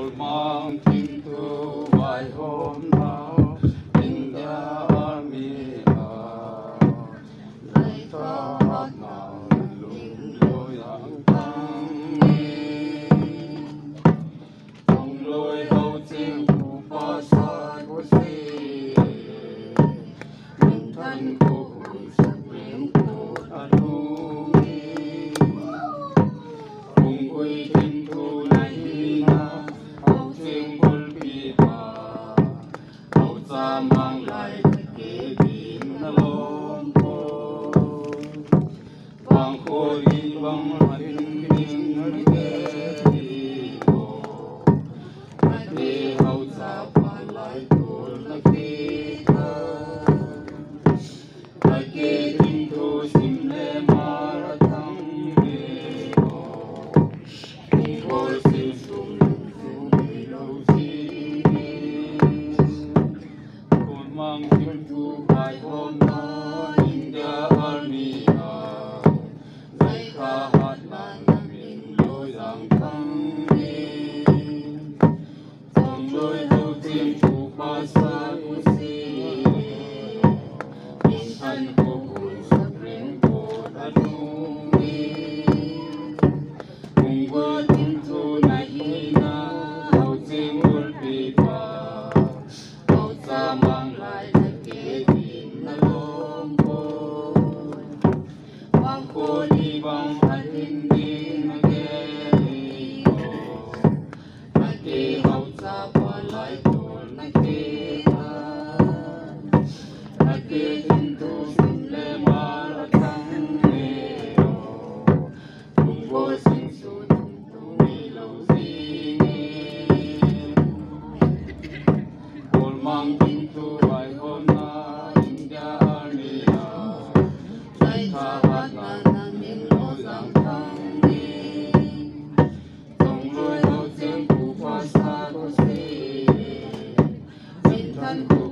mang kinh thu bài hôm nào India Army lấy ta hát nàng lùng lối hàng tăng trong lối hậu chiếng của ba sa của si mình thân của sự biến của anu cùng quy kinh thu này na hậu chiếng quân bị bà hậu cha mang lại kế tin lom po vang khôi vang hành kinh kế ho để hậu cha phản lại tuôn là kế ta kế kinh thu sim le mara thăng đề ho ngồi sim sum mang kinh thu bài hôm đó India Army dạy ca hát làn mình lối giang thăng trong lối hậu thiên chủ ba sa của si mình thân của buồn sắc riêng của ta đúng cùng với kinh thu này na hậu thiên quân bị bà hậu cha mang lại kế tin na lom po vang khôi đi vang hành kinh kế ho kế hậu cha phản lại tuôn na kế kế kinh thu sim le mara thăng đề ho cùng vô sinh su tu đi lâu di cồn mang kinh thu bài hôm na India Army dạy ca hát làn mình lối giang thăng trong lối hậu chiếng của ba sa của si mình thân của